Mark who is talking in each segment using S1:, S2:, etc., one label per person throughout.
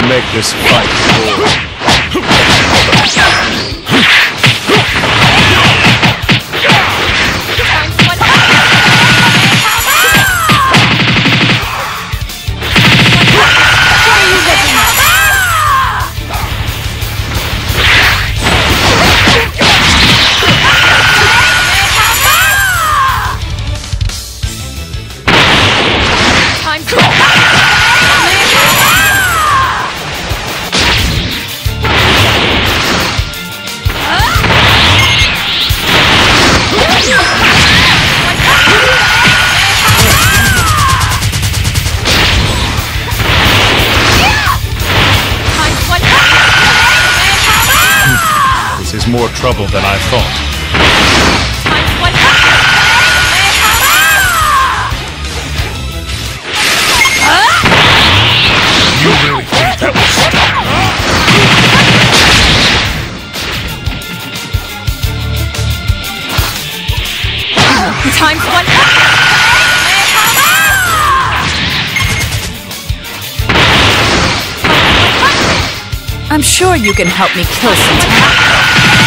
S1: make this fight cool. This is more trouble than I thought. You really think that will stop?
S2: Time's one. I'm sure you can help me kill some time.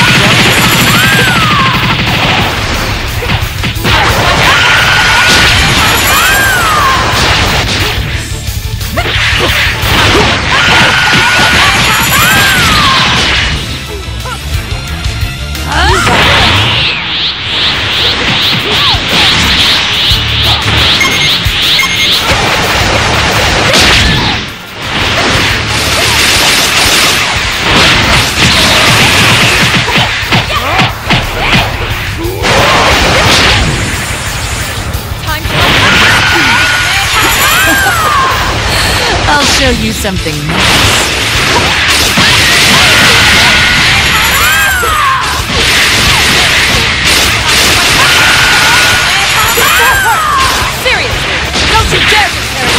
S2: I'll show you something nice. Seriously, don't you dare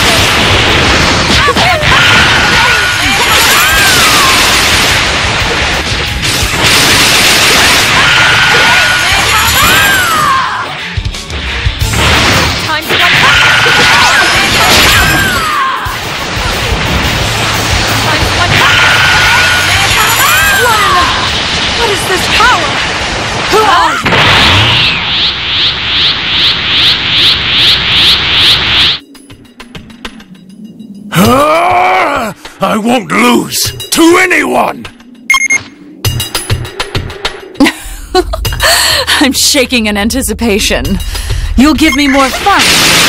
S1: I won't lose to anyone!
S2: I'm shaking in anticipation. You'll give me more fun.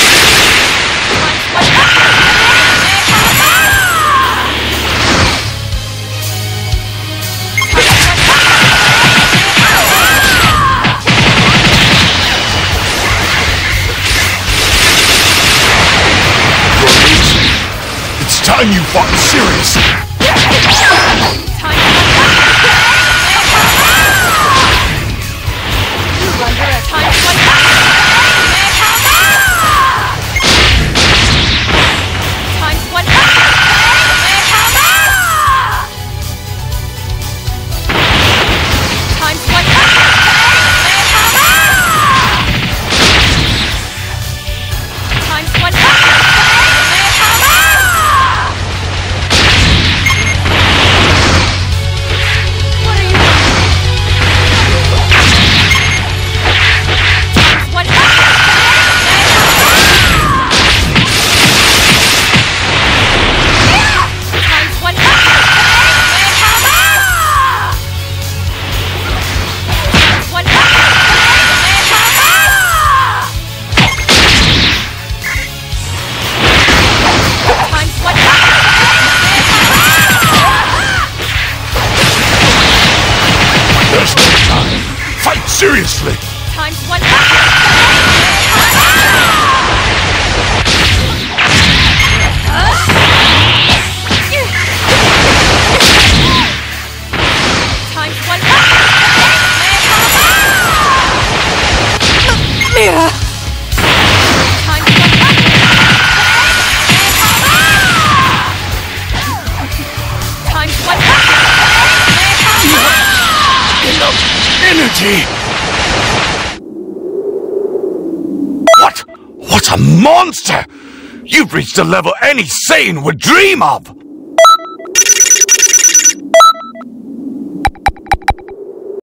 S1: It's time you fought seriously. There's no time. Fight seriously.
S2: Time's one. Time's one. Mira. Time's one. Time's one.
S1: Energy! What? What a monster! You've reached a level any sane would dream of!